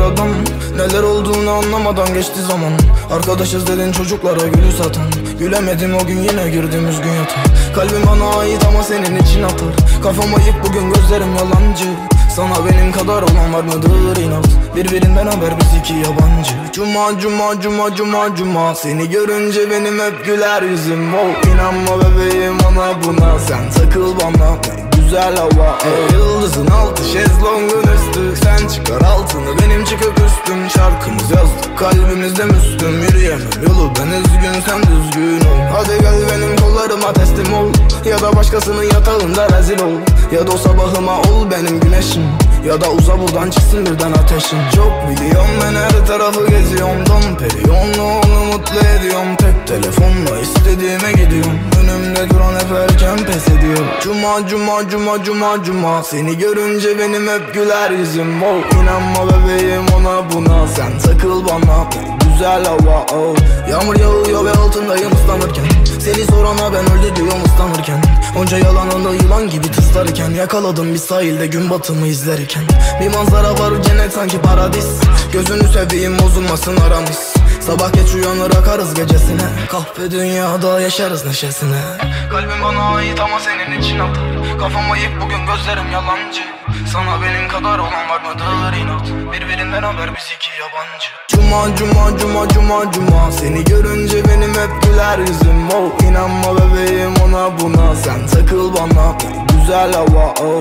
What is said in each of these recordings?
adam. Neler olduğunu anlamadan geçti zaman. Arkadaşız dedin çocuklara gülü satan. Gülemedim o gün, yine girdim üzgün yatağa. Kalbim bana ait ama senin için atar. Kafam ayık bugün, gözlerim yalancı. Sana benim kadar olan var mıdır inat? Birbirinden haber biz iki yabancı. Cuma cuma cuma cuma cuma, seni görünce benim hep güler yüzüm. Oh, inanma bebeğim ona buna, sen takıl bana, ne güzel hava. Yıldızın altı, şezlongun üstü, sen çıkar altını, benim çıkıp üstüm. Şarkımız yazdık kalbimizde Müslüm. Yürüyemem yolu ben üzgün, sen düzgün ol. Hadi gel benim kollarıma teslim ol. Ya da başkasının yatağında rezil ol. Ya da o sabahıma ol benim güneşim. Ya da uza buradan çıksın birden ateşin. Çok biliyorum ben her tarafı geziyorum. Don Perion'la onu mutlu ediyorum. Tek telefonla istediğime gidiyorum. Önümde duran hep erken pes ediyor. Cuma cuma cuma cuma cuma, seni görünce benim hep güler yüzüm. Oh, inanma bebeğim ona buna, sen takıl bana, ne güzel hava. Oh, yağmur yağıyor ve altındayım ıslanırken. Seni sorana ben öldü diyorum ıslanırken. Onca yalanını yılan gibi tıslarken. Yakaladım bir sahilde gün batımı izlerken. Bir manzara var cennet sanki paradis. Gözünü seveyim bozulmasın aramız. Sabah geç uyanır akarız gecesine. Kahve dünyada yaşarız neşesine. Kalbim bana ait ama senin için atar. Kafam ayık bugün, gözlerim yalancı. Sana benim kadar olan var mıdır inat? Birbirinden haber biz iki yabancı. Cuma cuma cuma cuma cuma, seni görünce benim hep güler yüzüm. Oh, inanma bebeğim ona buna, sen takıl bana, ne güzel hava. Oh.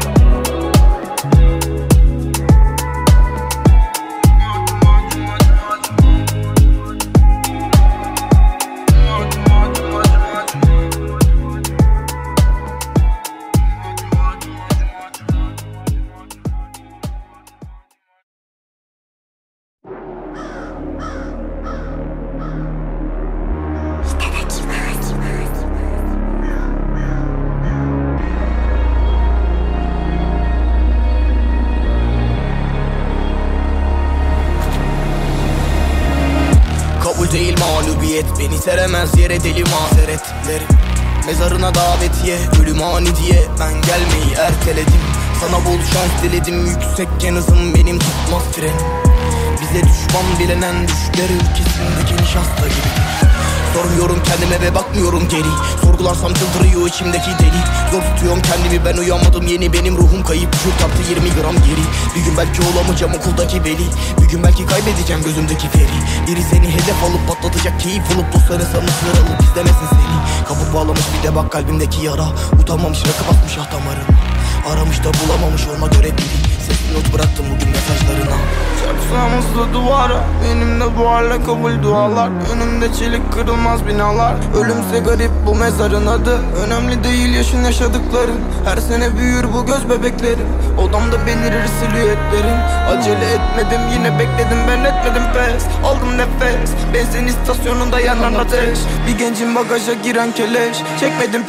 Değil mağlubiyet, beni seremez yere deli mazeretlerim. Mezarına davetiye, ölüm ani diye ben gelmeyi erteledim. Sana bol şans diledim, yüksekken hızım benim tutmaz frenim. Bize düşman bilenen düşler ülkesindeki nişasta gibidir. Sormuyorum kendime ve bakmıyorum geri. Sorgularsam çıldırıyor içimdeki deli. Zor tutuyorum kendimi, ben uyanmadım yeni. Benim ruhum kayıp, düşüp tarttı 20 gram geri. Bir gün belki olamayacağım okuldaki veli. Bir gün belki kaybedeceğim gözümdeki feri. Biri seni hedef alıp patlatacak, keyif alıp dostları sana sıralıp izlemesin seni. Kapı bağlamış bir de bak kalbimdeki yara. Utanmamış rakı basmış ah damarına. Aramış da bulamamış ona göre biri. Sesli not bıraktım bugün mesajlarına. Çaksağımızda duvara, benimle bu hale kabul dualar. Önümde çelik kırılmaz binalar. Ölümse garip bu mezarın adı. Önemli değil yaşın yaşadıkların. Her sene büyür bu göz bebeklerin. Odamda belirir silüetlerin. Acele etmedim yine bekledim, ben etmedim pes. Aldım nefes, benzin istasyonunda yanan ateş. Bir gencin bagaja giren keleş. Çekmedim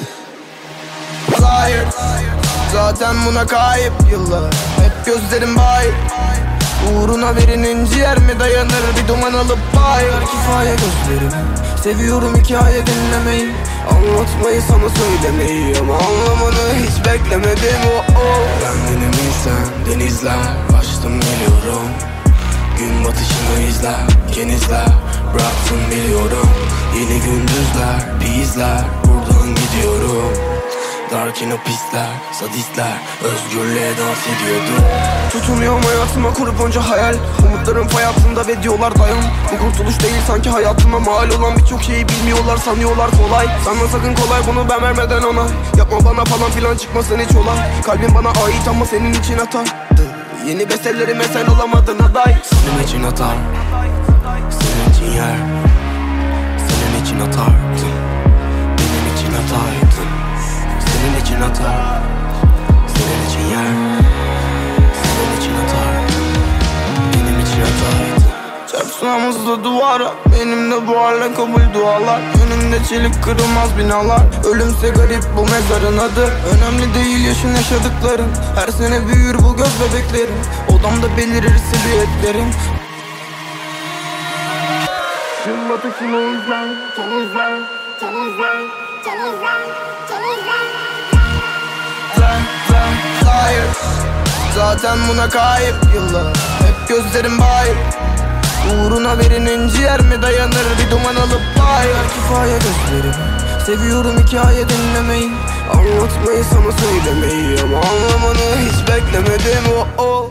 hayır, zaten buna kayıp yıllar. Hep gözlerim bayır. Uğruna birinin ciğer mi dayanır, bir duman alıp bayır. Kifaya gözlerim, seviyorum hikaye dinlemeyi. Anlatmayı sana söylemeyi ama anlamını hiç beklemedim. Oh, oh. Ben denizden denizler, açtım geliyorum. Gün batışını izler, genizler, bıraktım biliyorum. Yeni gündüzler, bir izler, buradan gidiyorum. Darkin o pisler, sadistler, özgürlüğe dans ediyordu. Tutunuyorum hayatıma kurup onca hayal. Umutlarım fay altında ve diyorlar dayan. Bu kurtuluş değil sanki hayatıma mal olan birçok şeyi bilmiyorlar, sanıyorlar kolay. Sanma sakın kolay bunu ben vermeden ona. Yapma bana falan filan çıkmasın hiç olay. Kalbim bana ait ama senin için atardı. Yeni bestelerime sen olamadın aday. Senin için atar, senin için yer. Senin için atardım, benim için ataydın. Senin için atar, senin için yer. Senin için atar, benim için ataydın. Çarpsağımızda duvara, benimle bu hale kabul dualar. Önümde çelik kırılmaz binalar. Ölümse garip bu mezarın adı. Önemli değil yaşın yaşadıkların. Her sene büyür bu göz bebeklerin. Odamda belirir silüetlerin. Gün batışını izler, temizler, temizler, temizler, temizler. Hayır, zaten buna kayıp yıllar. Hep gözlerim bay. Uğruna verinin ciğer mi dayanır bir duman alıp bay. Kifaya gözlerim, seviyorum hikaye dinlemeyi, anlatmayı sana söylemeyi, ama anlamanı hiç beklemedim. Oh.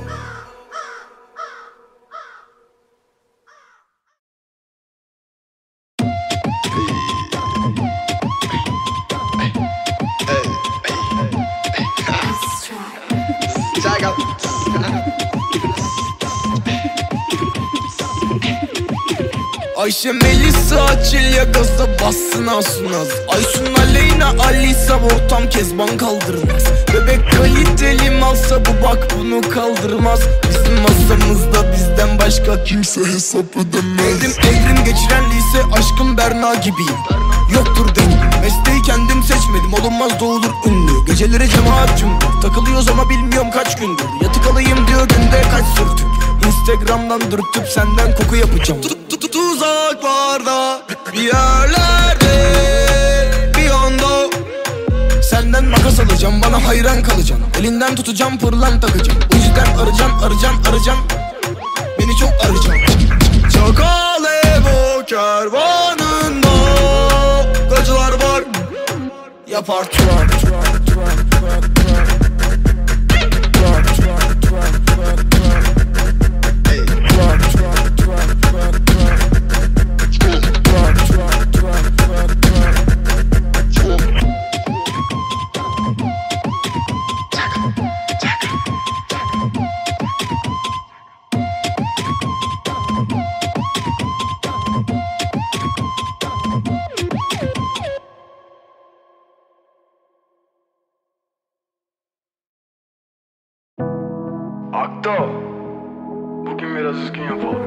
Ayşe Melisa Çilya gazda bassın Asunaz. Aysun Aleyna Alisa ortam Kezban kaldırmaz. Bebek kaliteli malsa bu bak bunu kaldırmaz. Bizim masamızda bizden başka kimse hesap ödemez. Evrim geçiren lise aşkım Berna gibiyim. Yoktur dengim, mesleği kendim seçmedim, olunmaz doğulur ünlü. Geceleri cemaat cümbür, takılıyoruz ama bilmiyorum kaç gündür. Yatık alayım diyor günde kaç sürtük. Instagram'dan dürtüp senden koku yapacağım. Tuzaklarda bir yerlerde bir anda senden makas alacağım, bana hayran kalacaksın. Elinden tutacağım, pırlan takacağım. O yüzden arayacaksın beni çok arayacaksın. Çok alev o kervanında gacılar var, yapar twerk. Akto, bugün biraz üzgün yapalım.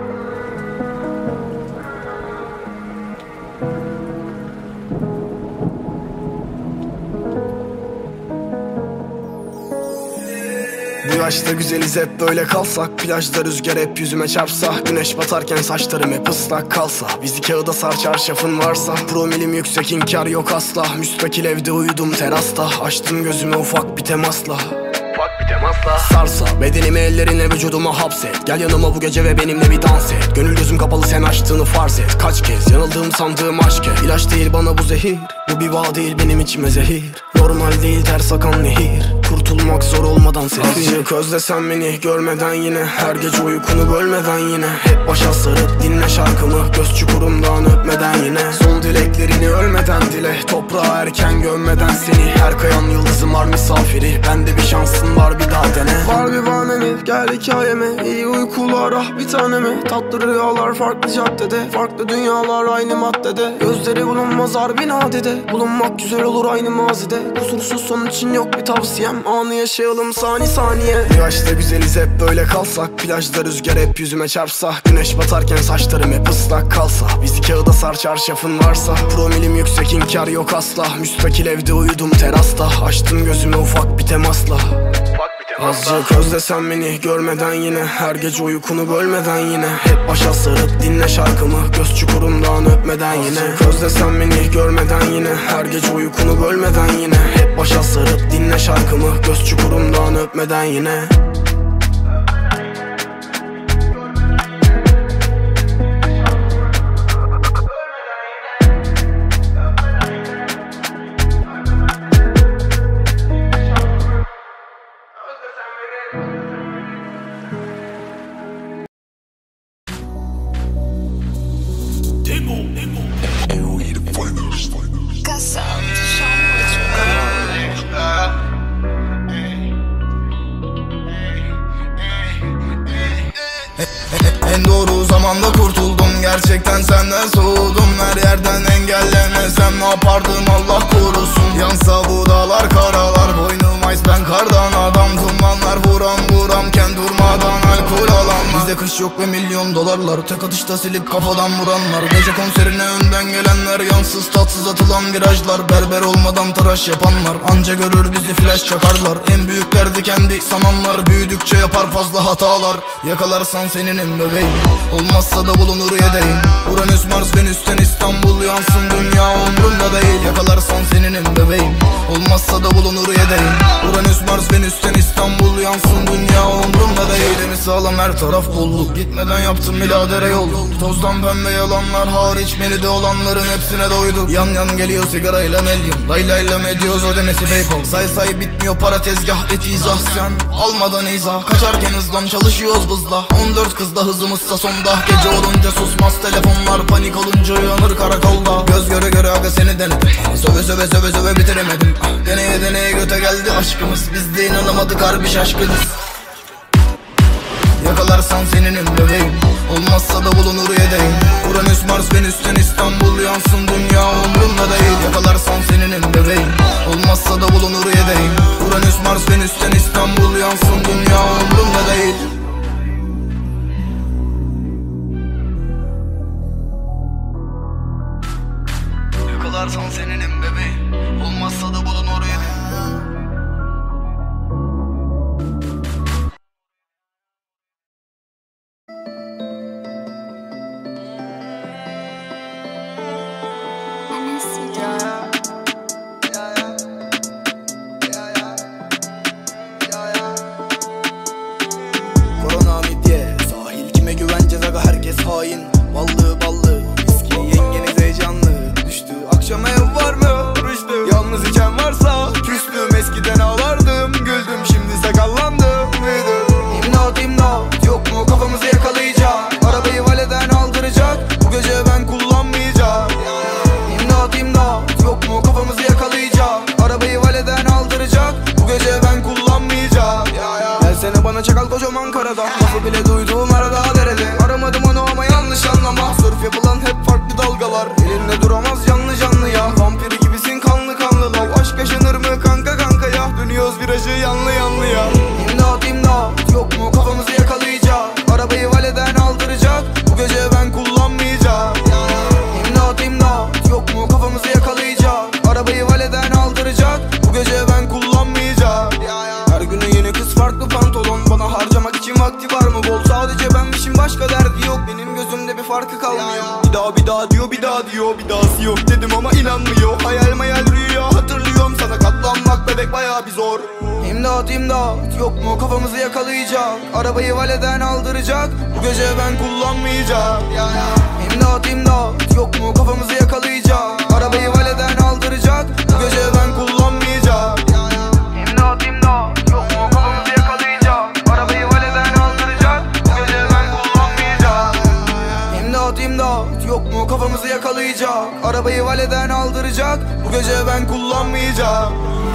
Bu yaşta güzeliz hep böyle kalsak, plajda rüzgar hep yüzüme çarpsa, güneş batarken saçlarım hep ıslak kalsa, bizi kağıda sar çarşafın varsa, promilim yüksek inkar yok asla, müstakil evde uyudum terasta, açtım gözüme ufak bir temasla. Sarsa bedenimi ellerine vücuduma hapset. Gel yanıma bu gece ve benimle bir dans et. Gönül gözüm kapalı sen açtığını farz et. Kaç kez yanıldığım sandığım aşk et. İlaç değil bana bu zehir, bu bir bağ değil benim içime zehir. Normal değil ters akan nehir, kurtulmak zor olmadan sefil. Azıcık özlesen beni görmeden yine, her gece uykunu bölmeden yine. Hep başa sarıp dinle şarkımı, göz çukurumdan öpmeden yine. Son dileklerini ölmeden dile, toprağa erken gömmeden seni. Her kayan yıldızım var misafiri, bende bir şansın var bir daha dene. Var bir bahanemi, gel hikayeme, iyi uykular ah bir taneme. Tatlı rüyalar farklı caddede, farklı dünyalar aynı maddede. Gözleri bulunmaz harbi nadide, bulunmak güzel olur aynı mazide. Kusursuz son için yok bir tavsiyem, anı yaşayalım saniye. Bu yaşta güzeliz hep böyle kalsak, plajda rüzgar hep yüzüme çarpsa, güneş batarken saçlarım hep ıslak kalsa, bizi kağıda sar çarşafın varsa, promilim yüksek inkar yok asla, müstakil evde uyudum terasta, açtım gözüme ufak bir temasla. Azıcık özlesen beni görmeden yine, her gece uykunu bölmeden yine. Hep başa sarıp dinle şarkımı, göz çukurumdan öpmeden yine. Azıcık özlesen beni görmeden yine, her gece uykunu bölmeden yine. Hep başa sarıp dinle şarkımı, göz çukurumdan öpmeden yine. En doğru zamanda kurtuldum, gerçekten senden soğudum. Her yerden engellemesem ne yapardım Allah korusun. Yansa bu dağlar karalar, boynum ice ben kardan adam. Dumanlar vuramken durmadan alkol alan. Bizde kış yok ve milyon dolarlar, tek atışta silip kafadan vuranlar. Gece konserine önden gelenler, yansız tatsız atılan virajlar. Berber olmadan tıraş yapanlar, anca görür bizi flash çakarlar. En büyüklerdi kendi sananlar, büyüdükçe yapar fazla hatalar. Yakalarsan seninim bebeğim, olmazsa da bulunur yedeğim. Uranüs Mars Venüs'ten İstanbul İstanbul yansın dünya umrumda değil. Yakalarsan seninim bebeğim, olmazsa da bulunur yedeğim. Uranüs Mars Venüs'ten İstanbul yansın dünya umrumda değil. Elimi sağlam her taraf bolluk, gitmeden yaptım biladere yolluk. Tozdan pembe yalanlar hariç menüde olanların hepsine doyduk. Yan yan geliyor sigarayla melyon, laylayla mediyoz ödemesi PayPal. Say bitmiyor para tezgah et izah, sen almadan izah. Kaçarken hızlan çalışıyoruz bızla, 14 kızda hızımızsa sonda. Gece olunca susmaz telefonlar, panik olunca uyanır karakolda. Göz göre göre aga seni denedim, söve bitiremedim. Deneye göte geldi aşkımız, biz de inanamadık harbi şaşkınız. Yakalarsan seninim bebeğim, olmazsa da bulunur yedeğim. Uranüs Mars Venüs'ten İstanbul yansın dünya umrumda değil. Yakalarsan seninim bebeğim, olmazsa da bulunur yedeğim. Uranüs Mars Venüs'ten İstanbul yansın dünya umrumda değil. Yakalarsan seninim bebeğim, olmazsa da bulunur yedeğim. Korona midye, sahil kime güveneceğiz aga, herkes hain. Ballı, viski yengeniz heyecanlı. Düştü akşam ev var mı? Rüştü, yalnız içen varsa küstüm. Eskiden ağlardım, güldüm, şimdi sakallandım. İmdat, yok mu kafamızı yakalayacak? Arabayı valeden aldıracak, bu gece ben kullanmayacağım. İmdat, yok mu kafamızı yakalayacak? Arabayı valeden aldıracak, bu gece ben kullanmayacağım. Gelsene bana çakal kocaman karada, lafı bile duyduğum arada derede. Aramadım onu ama yanlış anlama, sörf yapılan hep farklı dalgalar. Elinde duramaz canlı ya, vampiri gibisin kanlı lav. Aşk yaşanır mı kanka ya, dönüyoruz virajı yanlı ya. İmdat, yok mu kafamızı yakalayacak? Arabayı valeden aldıracak, bu gece ben kullanmayacağım. İmdat, yok mu kafamızı yakalayacak? Arabayı valeden aldıracak, bu gece ben kullanmayacağım. Her günü yeni kız farklı pantolon, bana harcamak için vakti var mı bol? Sadece benmişim, başka derdi yok, benim gözümde bir farkı kalmıyor. Bir daha diyor, bir dahası yok dedim ama inanmıyor. Hayal rüya hatırlıyorum, sana katlanmak bebek bayağı bir zor. İmdat, yok mu kafamızı yakalayacak? Arabayı valeden aldıracak, bu gece ben kullanmayacağım. İmdat, yok mu kafamızı yakalayacak? Arabayı valeden aldıracak, bu gece ben kullanmayacağım. İmdat, yok mu kafamızı yakalayacak? Arabayı valeden aldıracak, bu gece ben kullanmayacağım. İmdat, yok mu kafamızı yakalayacak? Arabayı valeden aldıracak, bu gece ben kullanmayacağım.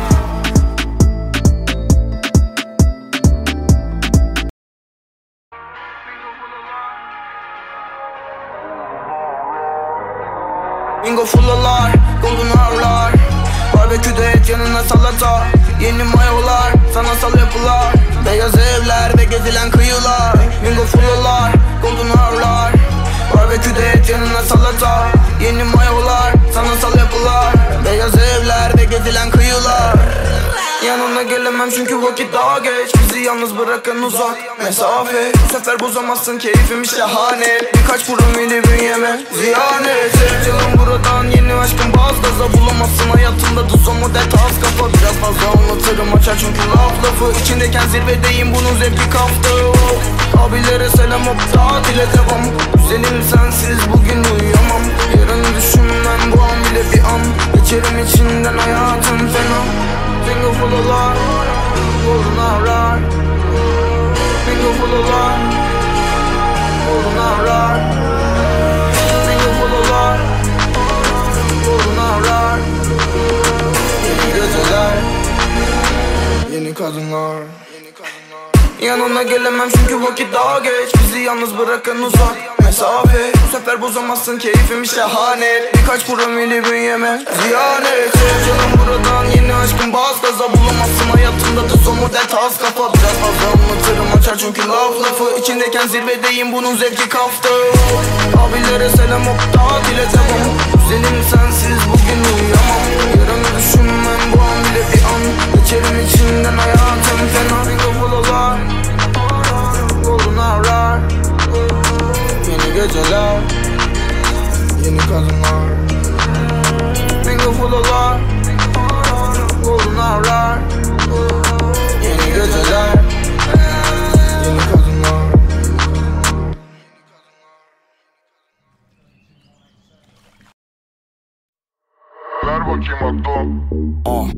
Bingo fullalar, golden hour'lar, barbeküde et yanına salata. Yeni mayolar, sanatsal yapılar, beyaz evler ve gezilen kıyılar. Bingo fullalar, golden hour'lar, barbeküde et yanına salata. Yeni mayolar, sanatsal yapılar, beyaz evler ve gezilen kıyılar. Yanına gelemem çünkü vakit daha geç, bizi yalnız bırakın uzak mesafe. Bu sefer bozamazsın keyfimi şahane, birkaç promili bünyeme ziyan et. Canım buradan yeni aşkım baz gaza, bulamazsın hayatında düz o model tas kafa. Biraz fazla anlatırım açar çünkü lafı içindeyken zirvedeyim, bunun zevki kaftı. Abilere selam, hop tatile devam. Güzelim sensiz bugün uyuyamam, yarın düşünmem bu an bile bir an. Geçerim içinden hayatım fena. Bingo fullalar, golden hour'lar, bingo fullalar, golden hour'lar, bingo fullalar, golden hour'lar. Yeni geceler, yeni kadınlar. Yanına gelemem çünkü vakit daha geç, bizi yalnız bırakın uzak mesafe. Bu sefer bozamazsın keyfimi şahane, birkaç promili bünyeme ziyan et. Canım buradan yeni aşkım baz gaza, bulamazsın hayatında düz o model tas kafa. Biraz fazla anlatırım açar çünkü lafı içindeyken zirvedeyim, bunun zevki kaftı. Abilere selam, hop tatile devam. Güzelim sensiz bugün uyuyamam, yarını düşünmem bu an bile bir an. Geçerim içinden hayatım fena. Bingo fullalar, golden hour'lar, yeni geceler, yeni kadınlar. odalar, golden hour'lar, yeni geceler, yeni kadınlar. Ver bakayım aklı.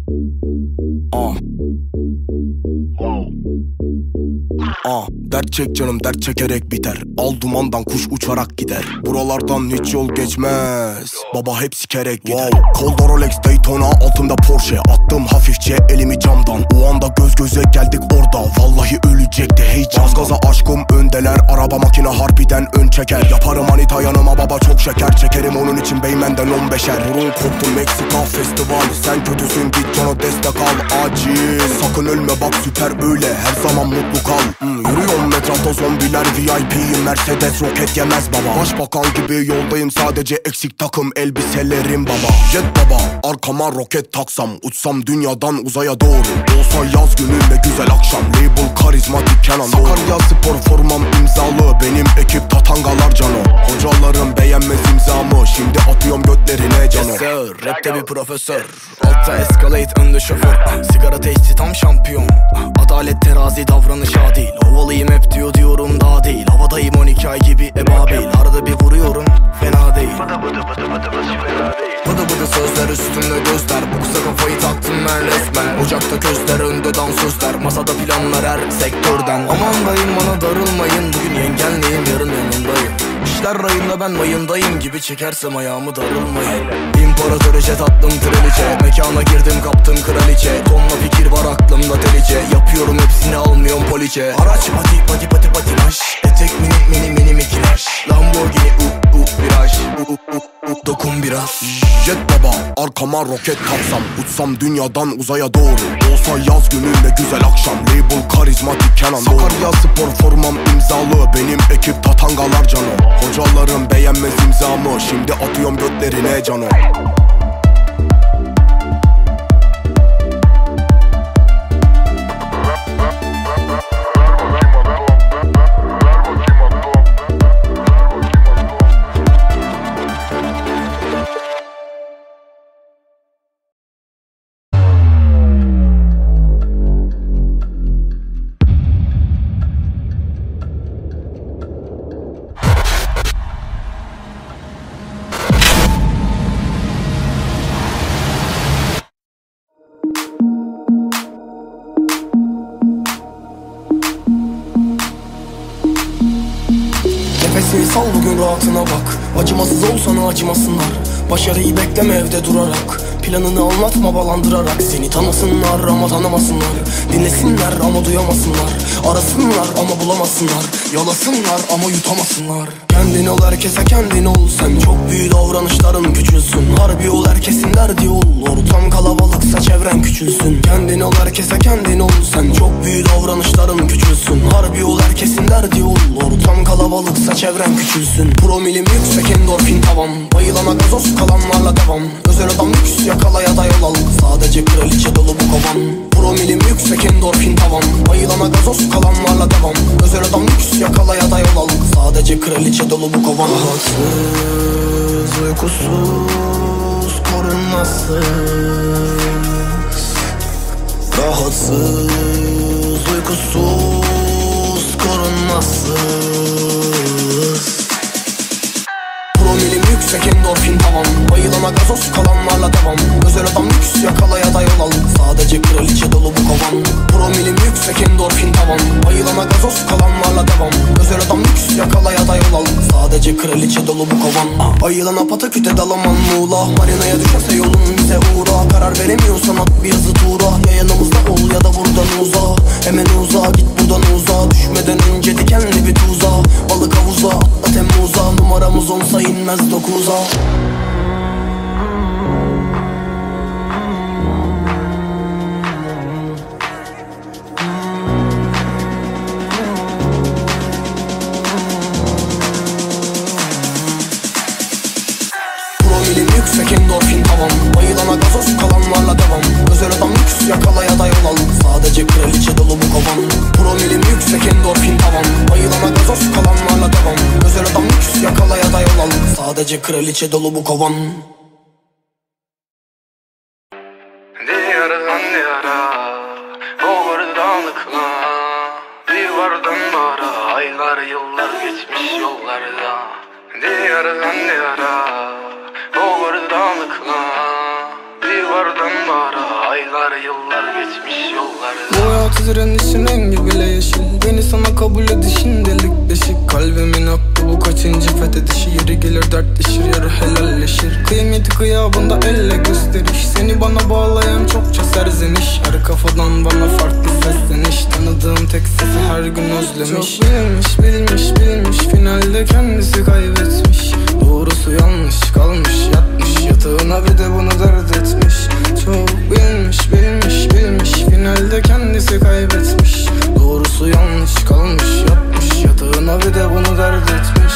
Dert çek canım, dert çekerek biter. Al dumandan kuş uçarak gider. Buralardan hiç yol geçmez. Baba hep sikerek gider. Kolda Rolex Daytona, altımda Porsche. Attım hafifçe elimi camdan. O anda göz göze geldik orada. Vallahi ölecekti heyecan. Bas gaza aşkım öndeler. Araba makine harbiden ön çeker. Yaparım manita yanıma baba çok şeker. Çekerim onun için Beymen'den 15'er. Burun koptu Meksika festival. Sen kötüsün git cana destek al acil. Sakın ölme bak süper öyle. Her zaman mutlu kal. Yürüyorum etrafta zombiler VIP Mercedes roket yemez baba. Başbakan gibi yoldayım sadece eksik takım elbiselerim baba. Jet baba arkama roket taksam. Uçsam dünyadan uzaya doğru. Olsa yaz günü ne güzel akşam. Label karizmatik Kenan Doğulu. Sakarya spor formam imzalı. Benim ekip tatangalar cano. Hocalarım beğenmez imzamı. Şimdi atıyorum götlerine canı. Yes sir, rapte bir profesör. Altta escalate önde şoför. Sigara testi tam şampiyon. Adalet terazi davranış adil. Havalıyım hep diyorum daha değil. Havadayım 12 ay gibi ebabil. Arada bir vuruyorum fena değil. Bıdı bıdı sözler üstümde gözler. Bu kısa kafayı taktım ben resmen. Ocakta közler önde dansözler. Masada planlar her sektörden. Aman dayım bana darılmayın. Bugün yengenleyim yarın yanındayım. İşler rayında ben mayındayım gibi çekersem ayağımı darılmayın. İmparator jet attım kraliçe. Mekana girdim kaptım kraliçe. Tonla fikir var aklımda delice. Yapıyorum hepsini almıyorum poliçe. Araç pati patinaj. Etek mini mikinaj. Lamborghini viraj. Dokun biraz. Jet baba arkama roket kapsam. Uçsam dünyadan uzaya doğru. Olsa yaz günü ne güzel akşam. Label karizmatik Kenan Doğulu. Sakarya spor formam imzalı. Benim ekip tatangalar cano. Hocalarım beğenmez imzamı. Şimdi atıyorum götlerine cano. Nefesini sal bugün rahatına bak. Acımasız ol sana acımasınlar. Başarıyı bekleme evde durarak. Planını anlatma balandırarak. Seni tanısınlar ama tanımasınlar. Dinlesinler ama duyamasınlar. Arasınlar ama bulamasınlar. Yalasınlar ama yutamasınlar. Kendin ol herkese kendin ol. Sen çok büyük davranışların küçülsün. Harbi ol herkesin derdi ol. Ortam kalabalıksa çevren küçülsün. Kendin ol herkese kendin ol. Sen çok büyük davranışların küçülsün. Harbi ol herkesin derdi ol. Ortam kalabalıksa çevren küçülsün. Promilim yüksek endorfin tavan. Bayılana gazoz kalanlarla devam. Özel adam lüks yakalaya da yol al. Sadece kraliçe dolu bu kovan. Promilim yüksek endorfin tavan. Bayılana gazoz kalanlarla devam. Özel adam lüks yakalaya da yol al. Sadece kraliçe dolu bu kovan. Rahatsız, uykusuz, korunmasız. Rahatsız, uykusuz, korunmasız. Promilim yüksek endorfin tavan. Bayılana gazoz kalanlarla devam. Özel adam lüks yakalaya da yol al. Sadece kraliçe dolu bu kovan. Promilim yüksek endorfin tavan. Bayılana gazoz kalanlarla devam. Özel adam lüks yakalaya da yol al. Sadece kraliçe dolu bu kovan. Ayılana pataküte dalaman muğla. Marinaya düşerse yolun bize uğra. Karar veremiyorsan at bir yazı tuğra. Ya yanımızda ol ya da buradan uza. Hemen uza git buradan uza. Düşmeden önce dikenli bir tuza. Balık havuza atla Temmuz'a. Numaramız 10'sa inmez 9'a. Promilim yüksek endorfin tavan. Bayılana gazoz kalanlarla devam. Özel adam lüks yakalaya da yol al. Sadece kraliçe dolu bu kovan. Promilim yüksek endorfin tavan. Bayılana gazoz kalanlarla devam. Özel adam lüks yakalaya da yol al. Sadece kraliçe dolu bu kovan. Diyardan diyara, oğurdanlıkla, bir vardan bara, aylar yıllar geçmiş yollarda. Bu hayatı direnişin rengi bile yeşil. Beni sana kabul edişin delik deşik. Kalbimin hakkı bu kaçıncı fethedişi. Yeri gelir dertleşir, yarı helalleşir. Kıymeti kıyabında elle gösteriş. Seni bana bağlayan çokça serzeniş. Her kafadan bana farklı sesleniş. Tanıdığım tek sesi her gün özlemiş. Çok bilmiş bilmiş bilmiş, finalde kendisi kaybetmiş. Doğrusu yanlış kalmış, yatmış yatağına bir de bunu dert etmiş. Çok bilmiş bilmiş bilmiş, finalde kendisi kaybetmiş. Doğrusu yanlış kalmış, yatmış yatağına bir de bunu dert etmiş.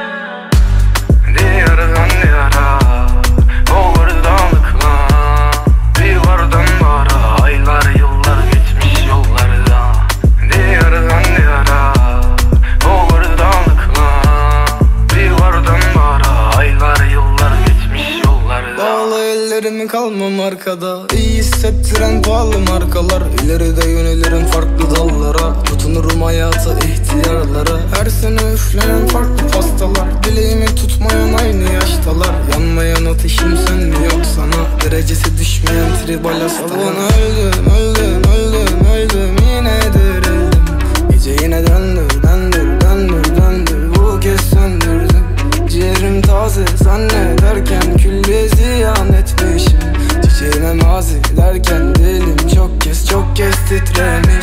Diyardan diyara, oğurdanlıkla, bir vardan bara, aylar yıllar geçmiş yollarda. Diyardan diyara, oğurdanlıkla, bir vardan bara, aylar yıllar geçmiş yollarda. Bağla ellerimi kalmam arkada, İyi hissettiren pahalı markalar. İleride yönelirim farklı dallara, tutunurum hayata ihtiyarlara. Her sene üflenen farklı pastalar, dileğimi tutmayan aynı yaştalar. Yanmayan ateşim sönmüyor sana, derecesi düşmeyen tribal hastalar. Öldüm öldüm öldüm öldüm, yine dirildim. Gece yine döndür döndür döndür döndür, bu kez söndürdüm. Ciğerim taze zannederken külliye ziyan etmişim. Çiçeğime mazi derken dilim çok kez titremiş.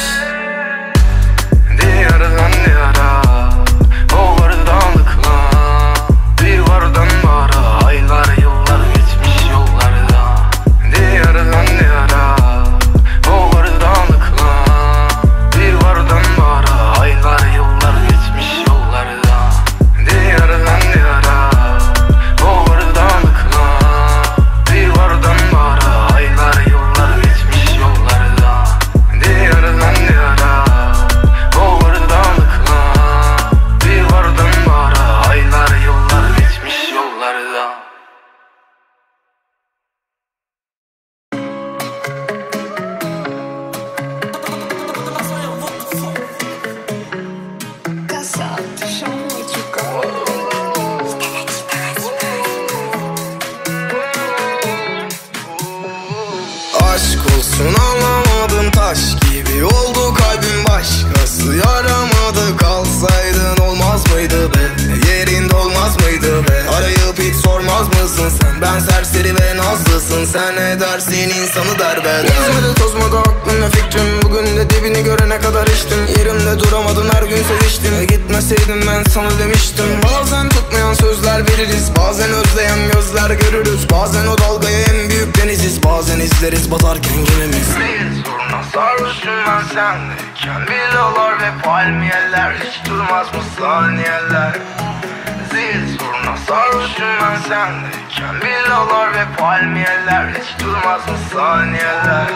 Diyardan diyara, oğurdanlıkla, bir vardan bara, aylar yıllar geçmiş yollarda. Diyardan diyara, oğurdanlıkla, bir vardan bara, aylar yıllar geçmiş yollarda. Diyardan diyara, oğurdanlıkla, bir vardan bara, aylar yıllar geçmiş yollarda. Diyardan diyara, oğurdanlıkla, bir vardan bara, aylar yıllar geçmiş yollarda. Aşk olsun anlamadım, taş gibi oldu kalbim, başkası yaramadı. Kalsaydın olmaz mıydı be, yerinde olmaz mıydı be? Arayıp hiç sormaz mısın sen, ben serseri ve nazlısın. Sen ne dersin insanı derbeder. Gezmedi tozmadı aklım ve fikrim, bugün de dibini görene kadar içtim. Yerimde duramadın, her gün seviştim. Gitmeseydim ben sana demiştim. Bazen tutmayan sözler veririz, bazen özleyen gözler görürüz. Bazen o dalgaya en büyük deniziz, bazen izleriz batarken gemimiz. Bir soruna sarhoşum ben sendeyken, villalar ve palmiyeler, hiç durmaz mı saniyeler? Zil soruna sarhoşum ben sendeyken, villalar ve palmiyeler, hiç durmaz mı saniyeler?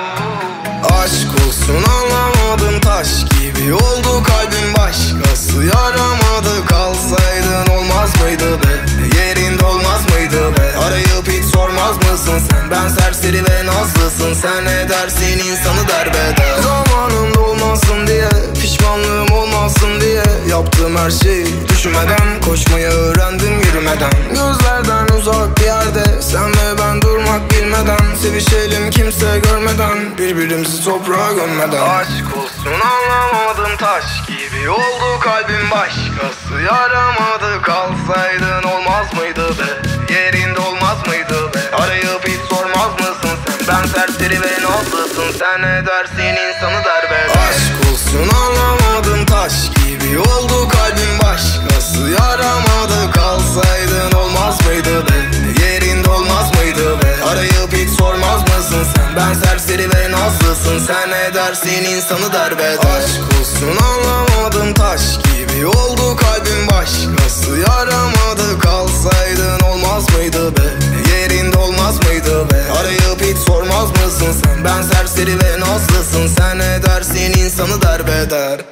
Aşk olsun anlamadım, taş gibi oldu kalbim, başkası yaramadı. Kalsaydın olmaz mıydı be, yerinde olmaz mıydı be? Arayıp hiç sormaz mısın sen, ben serseri ve nazlısın. Sen ne dersin insanı derbeder. Zamanında olmasın diye, pişmanlığım olmasın diye, yaptığım her şeyi düşünmeden, koşmayı öğrendim yürümeden. Gözlerden uzak bir yerde, sen ve ben durmak bilmeden, sevişelim kimse görmeden, birbirimizi toprağa gömmeden. Aşk olsun anlamadım, taş gibi oldu kalbim, başkası yaramadı. Kalsaydın olmaz mıydı be, yerinde olmaz mıydı be? Arayıp hiç sormaz mısın sen, ben serseri ve nazlısın. Sen ne dersin insanı derbeder. Aşk olsun anlamadım, taş gibi oldu kalbim, başkası yaramadı. Kalsaydın olmaz mıydı be, yerinde olmaz mıydı be? Arayıp hiç sormaz mısın sen, ben serseri ve nazlısın. Sen ne dersin insanı derbeder. Aşk olsun anlamadım, taş gibi oldu kalbim, başkası yaramadı. Kalsaydın olmaz mıydı be, yerinde olmaz mıydı be? Arayıp hiç sormaz mısın sen, ben serseri ve nazlısın. Sen ne dersin insanı derbeder.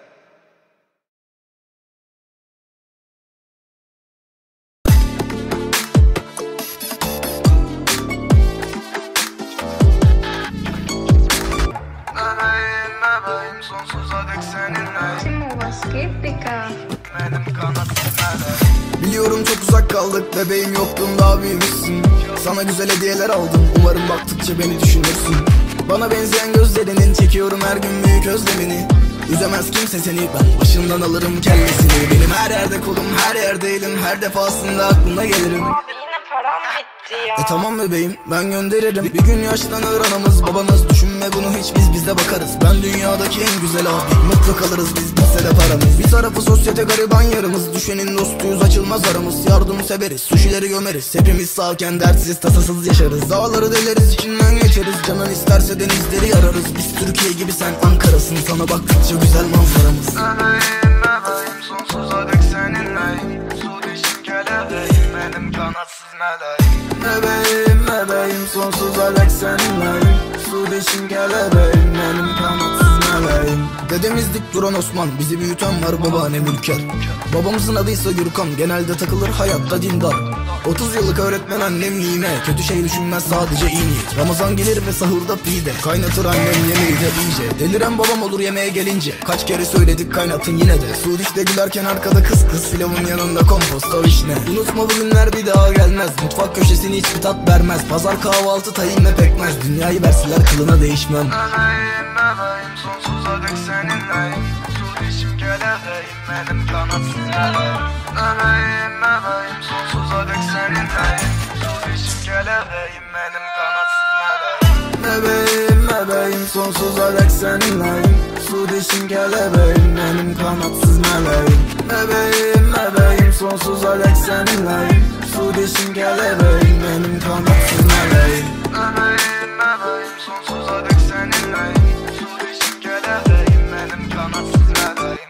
Bebeğim sonsuza dek seninle. Como skeptica. Benim kanat Biliyorum çok kaldık bebeğim, yoktun daha büyümüşsün. Sana güzel hediyeler aldım, umarım baktıkça beni düşünürsün. Bana benzeyen gözlerinin çekiyorum her gün büyük özlemini. Üzemez kimse seni, ben başından alırım kellesini. Benim her yerde kolum, her yerde elim, her defasında aklına gelirim. Yine param bitti ya. Tamam bebeğim, ben gönderirim. Bir gün yaşlanır anamız babanız, düşünme bunu hiç, biz de bakarız. Ben dünyadaki en güzel abi, mutlu kalırız biz bitse de paramız. Bir tarafı sosyete gariban yarımız, düşenin dostuyuz açılmaz aramız. Yardım severiz, suşileri gömeriz, hepimiz sağken dertsiz tasasız yaşarız. Dağları deleriz, içinden geçeriz, canın isterse denizleri yararız. Biz Türkiye gibi sen Ankara'sın, sana baktıkça güzel manzaramız. Bebeğim bebeğim sonsuza dek seninleyim. Su dişim kelebeğim benim kanatsız meleğim. Bebeğim bebeğim sonsuza dek seninleyim. Su dişim kelebeğim benim kanatsız meleğim. Dedemiz dik duran Osman, bizi büyüten var babaannem Ülker. Babamızın adıysa Gürkan, genelde takılır hayatta dindar. 30 yıllık öğretmen annem Nime, kötü şey düşünmez sadece iyi niyet. Ramazan gelir ve sahurda pide, kaynatır annem yemeği de iyice. Deliren babam olur yemeğe gelince, kaç kere söyledik kaynatın yine de. Sudiş'te gülerken arkada kız pilavın yanında komposto vişne. Unutma bu günler bir daha gelmez, mutfak köşesini hiçbir tat vermez. Pazar kahvaltı tayin ve pekmez, dünyayı verseler kılına değişmem. Bebeğim bebeğim sonsuza dek seninleyim. Su dişim kelebeğim benim kanatsız meleğim. Bebeğim bebeğim sonsuza dek seninleyim. Su dişim kelebeğim benim kanatsız meleğim. Bebeğim bebeğim sonsuza dek seninleyim. Su dişim kelebeğim benim kanatsız meleğim. Bebeğim bebeğim sonsuza dek seninleyim. Su dişim kelebeğim benim kanatsız meleğim. Bebeğim bebeğim sonsuza dek seninleyim. Su dişim kelebeğim benim kanatsız meleğim.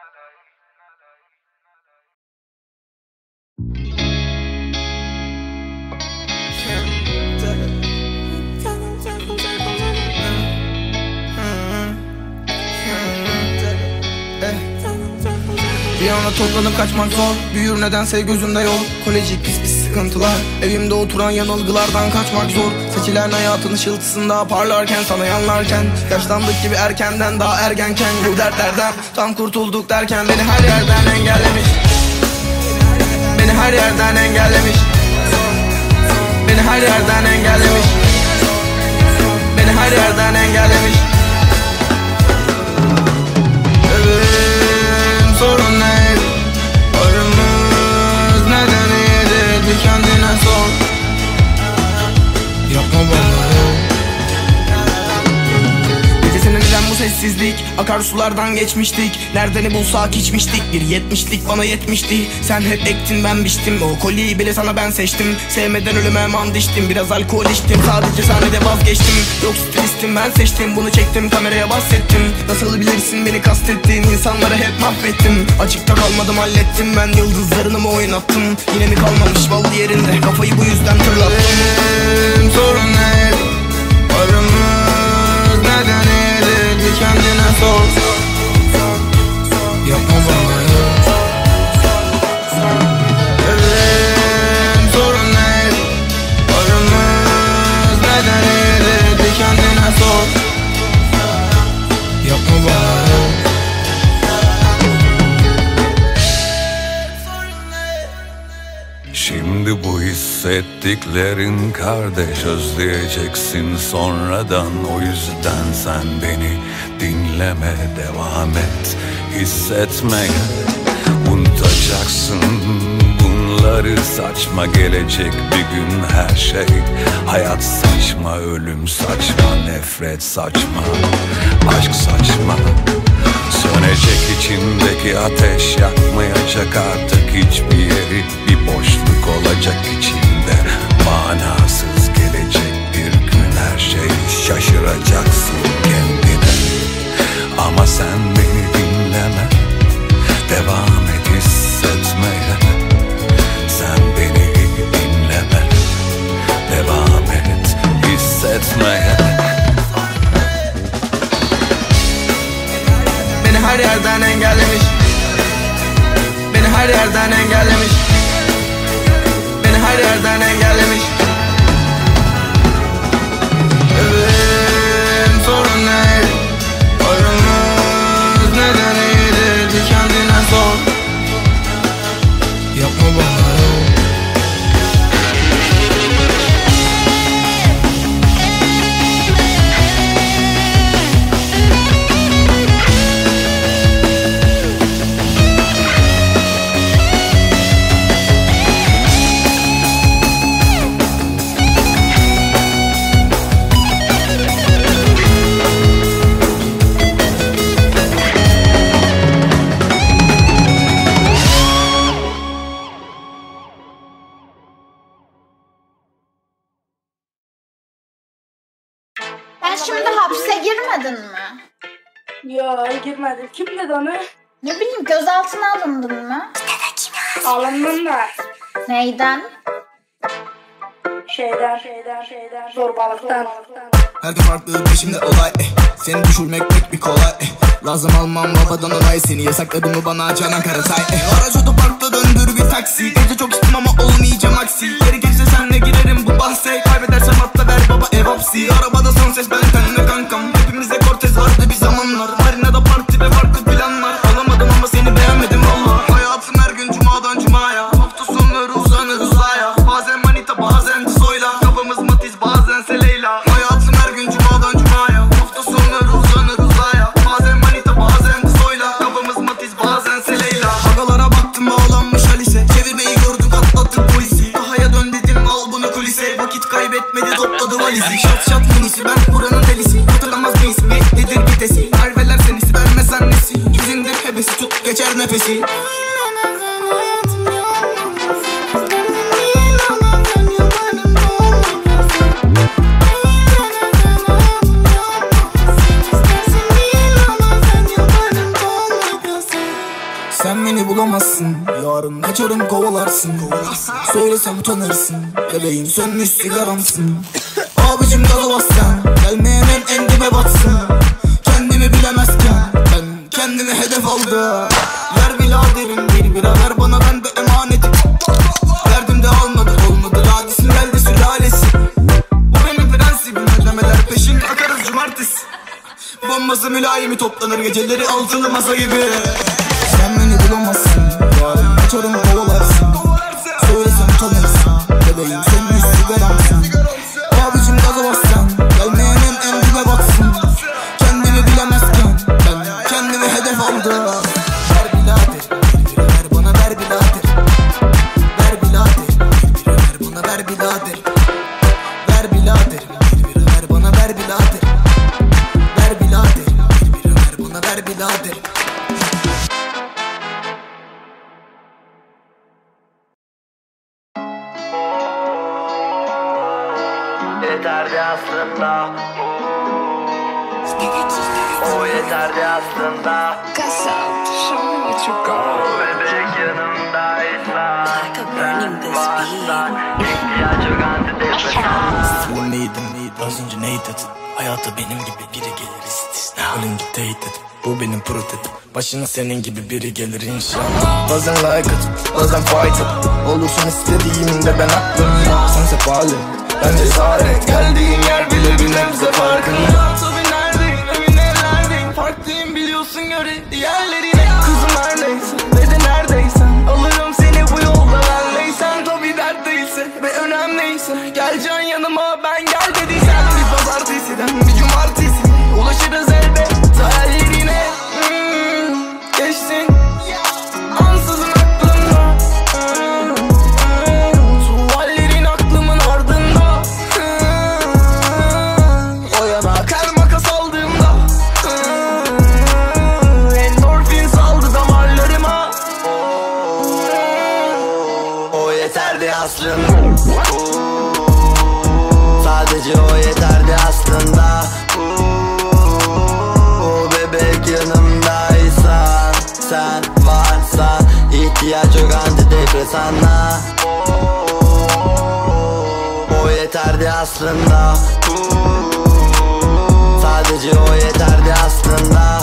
Bir anda toplanıp kaçmak zor, büyür nedense gözümde yol. Kolejik pis sıkıntılar, evimde oturan yanılgılardan kaçmak zor. Seçilen hayatın ışıltısında parlarken, sana yanlarken, yaşlandık gibi erkenden daha ergenken. Bu dertlerden tam kurtulduk derken beni her yerden engellemiş. Beni her yerden engellemiş. Beni her yerden engellemiş. Beni her yerden engellemiş. Sorun ne? Aramız neden iyidir? Bir kendine sor. Yapma bana. Gecesine neden bu sessizlik? Akarsulardan geçmiştik. Nereden bulsak içmiştik. Bir 70'lik bana yetmişti. Sen hep ektin ben biçtim. O kolyeyi bile sana ben seçtim. Sevmeden ölüme man diştim. Biraz alkol içtim. Sadece sahnede vazgeçtim. Yok stilistim ben seçtim. Bunu çektim kameraya bahsettim. Nasıl bilirsin beni kastettiğin insanları hep mahvettim. Açıkta kalmadım hallettim. Ben yıldızlarını mı oynattım? Yine mi kalmamış bal yerinde? Kafayı bu yüzden tırlattım. Sorun ne? Aramız neden iyidir? Bir kendine sor. Yapma bana. Bebeğim sorun ne? Aramız neden iyidir? Bir kendine sor. Yapma bana. Şimdi bu hissettiklerin kardeş, özleyeceksin sonradan. O yüzden sen beni dinleme, devam et hissetmeye. Unutacaksın bunları, saçma gelecek bir gün her şey. Hayat saçma, ölüm saçma, nefret saçma, aşk saçma. Sönecek içindeki ateş, yakmayacak artık hiçbir yeri. Bir boşluk olacak içinde, manasız gelecek bir gün her şey. Şaşıracaksın kendine, ama sen beni dinleme, devam et hissetmeye. Sen beni dinleme, devam et hissetmeye. Beni her yerden engellemiş. Beni her yerden engellemiş. Beni her yerden engellemiş. Bebeğim sorun ne? Aramız neden iyidir? Bir kendine sor. Yapma bana. girmedin mi? Yo girmedim. Kim dedi onu? Ne bileyim, gözaltına alındın mı? Alındım da. Neyden? Şeyden. Zorbalıktan. Her gün farklı peşimde olay Seni düşürmek pek bir kolay Lazım almam babadan onay. Seni yasakladı mı bana Canan Karatay Araç otoparkta döndür bir taksi. Gece çok içtim ama olmayacağım aksi. Geri gelirse senle girerim bu bahse. Kaybedersem atla ver baba ev hapsi. Arabada son ses ben tenle kankam. Hepimizde Cortez vardı bir zamanlar. Marina'da parti ve farklı planlar. Alamadım ama seni beğenmedim valla. Hayatım her gün cumadan cumaya. Hafta sonları uzanır uzaya. Bazen manita bazen soyla. Kafamız matiz bazen seleyla. Hayatım her gün cumadan cumaya. Hafta sonları uzanır uzaya. Bazen manita bazen soyla. Kafamız matiz bazen seleyla. Agalara baktım bağlanmış Alice. Çevirmeyi gördük atlattık polisi. Dahaya dön dedim al bunu kulise. Vakit kaybetmedi topladı valizi. Şat minisi ben buranın delisi. Hatırlamaz mıyız nedir vitesi. Merveler senisi vermez annesi. Yüzünde hebesi tut geçer nefesi. Sen beni bulamazsın. Yarın kaçarım kovalarsın. Söylesem utanırsın. Bebeğim sönmüş sigaramsın. Abicim gaza bas sen. Gelmeyenin en dibe batsın. Kendimi bilemezken ben kendimi hedef aldım. Ver biraderim bir bira ver bana, ben de emanetim. Verdim de almadı olmadı. Ladisin geldi sülalesi. Bu benim prensibim, ödemeler peşin akarız cumartesi. Bombası mülayimi toplanır geceleri altılı masa gibi. Sen beni bulamazsın. Yarın kaçarım kovalarsın. Söylesem utanırsın. Bebeğim sönmüş sigaramsın. Abicim gaza bas sen. Gelmeyenin en dibe batsın. Kendimi bilemezken ben kendimi hedef aldım. Ver birader bir bira ver bana, ver birader. Ver birader bir bira ver bana, ver birader. Ver birader bir bira ver bana, ver birader. Ver birader bir bira ver bana, ver birader. Yeterdi aslında. O yeterdi aslında. Bebek yanımdaysa. Sen varsan ihtiyaç yok antidepresan. Bu neydim? Az önce ney dedin? Hayata benim gibi biri gelir istisna. Ölünce teyit edip bu benim prototip. Başına senin gibi biri gelir inşallah. Bazen like atıp bazen fight atıp olursun istediğimde ben aklımda. Sen sefalet ben cesaret. Geldiğin yer bile bir nebze farkında. Tabii neredeyim emin ellerdeyim. Farklıyım biliyorsun göre diğerlerine. Kızım her neyse ve de neredeysen alırım seni bu yolda benleysen. Tabii dert değilse ve önemliyse geleceksin yanıma ben gel dediysen. Bir pazartesiden bir cumartesi ulaşırız elbet hayallerine. Geçsin ansızın aklımda. Tuvallerin aklımın ardında. O yana kar makas aldığımda endorfin saldı damarlarıma. O yeterdi aslında. Sadece o yeterdi aslında. Bebek yanımdaysan, sen varsan ihtiyaç yok antidepresana. O yeterdi aslında. Sadece o yeterdi aslında.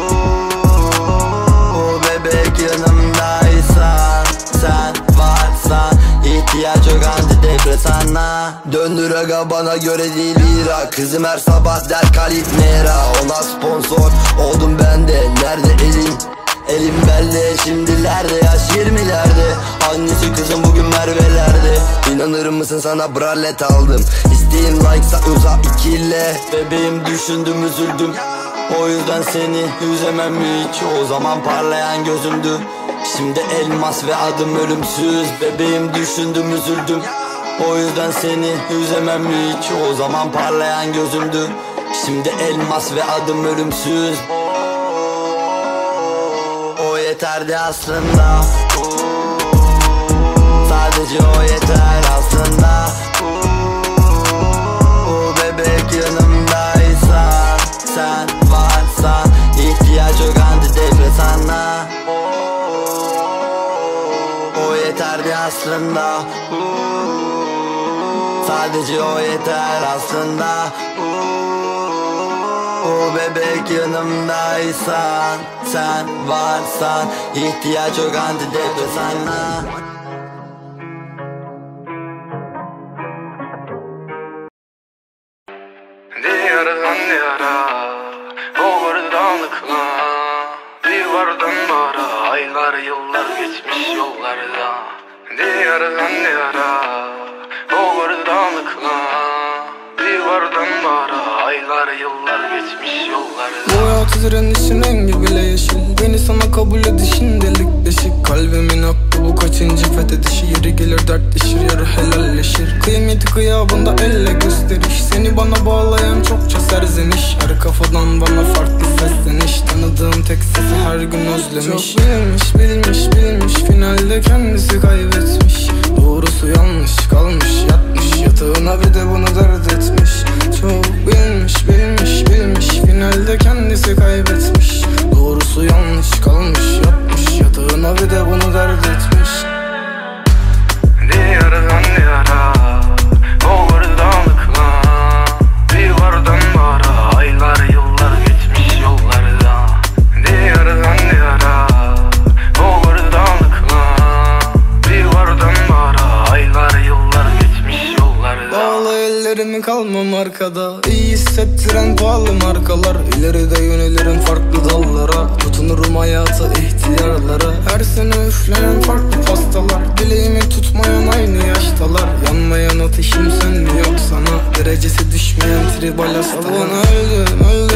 Bebek yanımdaysan, sen varsan ihtiyaç yok antidepresana. Döndür aga bana göre değil lira. Kızım her sabah der Kalif Mera. Ona sponsor oldum ben de. Nerede elim? Elim belli şimdilerde, yaş 20'lerde. Annesi kızım bugün Merve'lerde. İnanır mısın sana brallet aldım. İsteğim like'sa uzak ikile. Bebeğim düşündüm üzüldüm. O yüzden seni üzemem hiç. O zaman parlayan gözümdü. Şimdi elmas ve adım ölümsüz. Bebeğim düşündüm üzüldüm. O yüzden seni üzemem hiç. O zaman parlayan gözümdü. Şimdi elmas ve adım ölümsüz. O yeterdi aslında. Sadece o yeter aslında. Bebek yanımdaysan, sen sadece o yeter aslında. Bebek yanımdaysan, sen varsan, ihtiyaç yok antidepresana. Diyardan diyara, o vardanlıkla, bir vardan bara, aylar yıllar geçmiş yollarda. Diyardan diyara, o vardanlıkla, bir vardan bara, aylar yıllar geçmiş yollarda. Bu hayat direnişin rengi bile yeşil. Beni sana kabul edişin delik deşik. Kalbimin hakkı bu kaçıncı fethedişi. Yeri gelir dertleşir, yarı helalleşir. Kıymeti kıyabında elle gösteriş. Seni bana bağlayan çokça serzeniş. Her kafadan bana farklı sesleniş. Tanıdığım tek sesi her gün özlemiş. Çok bilmiş bilmiş bilmiş, finalde kendisi kaybetmiş. Doğrusu yanlış kalmış, yatmış yatağına bir de bunu dert etmiş. Çok bilmiş bilmiş bilmiş, finalde kendisi kaybetmiş. Doğrusu yanlış kalmış, yatmış yatağına bir de bunu dert etmiş. Diyardan diyara, o vardanlıkla, bir vardan bara, aylar yıllar geçmiş yollarda. Diyardan diyara, o vardanlıkla, bir vardan bara, aylar yıllar geçmiş yollarda. Bağla ellerimi kalmam arkada, İyi hissettiren pahalı markalar. İleride yönelirim farklı dallara, tutunurum hayata ihtiyarlara. Her sene üflenen farklı pastalar, dileğimi tutmayan aynı yaştalar. Yanmayan ateşim sönmüyor sana, derecesi düşmeyen tribal hastalar. Öldüm öldüm